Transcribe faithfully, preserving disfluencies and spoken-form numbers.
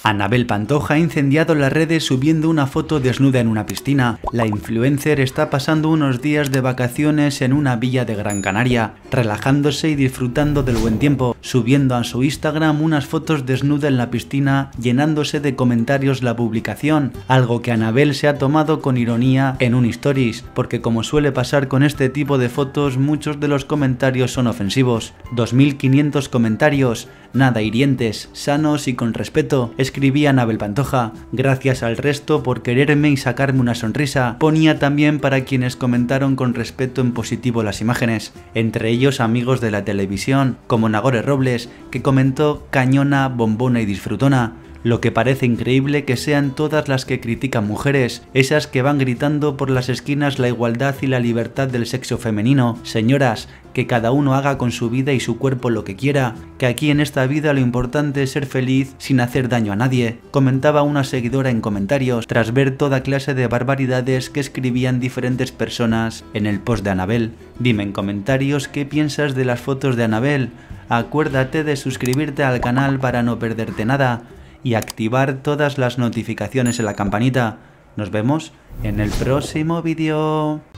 Anabel Pantoja ha incendiado las redes subiendo una foto desnuda en una piscina. La influencer está pasando unos días de vacaciones en una villa de Gran Canaria, relajándose y disfrutando del buen tiempo, subiendo a su Instagram unas fotos desnuda en la piscina, llenándose de comentarios la publicación, algo que Anabel se ha tomado con ironía en un stories, porque como suele pasar con este tipo de fotos, muchos de los comentarios son ofensivos. dos mil quinientos comentarios, nada hirientes, sanos y con respeto, escribía Anabel Pantoja. Gracias al resto por quererme y sacarme una sonrisa, ponía también para quienes comentaron con respeto en positivo las imágenes, entre ellos amigos de la televisión, como Nagore Robles, que comentó cañona, bombona y disfrutona. Lo que parece increíble que sean todas las que critican mujeres, esas que van gritando por las esquinas la igualdad y la libertad del sexo femenino. Señoras, que cada uno haga con su vida y su cuerpo lo que quiera, que aquí en esta vida lo importante es ser feliz sin hacer daño a nadie, comentaba una seguidora en comentarios, tras ver toda clase de barbaridades que escribían diferentes personas en el post de Anabel. Dime en comentarios qué piensas de las fotos de Anabel. Acuérdate de suscribirte al canal para no perderte nada y activar todas las notificaciones en la campanita. Nos vemos en el próximo vídeo.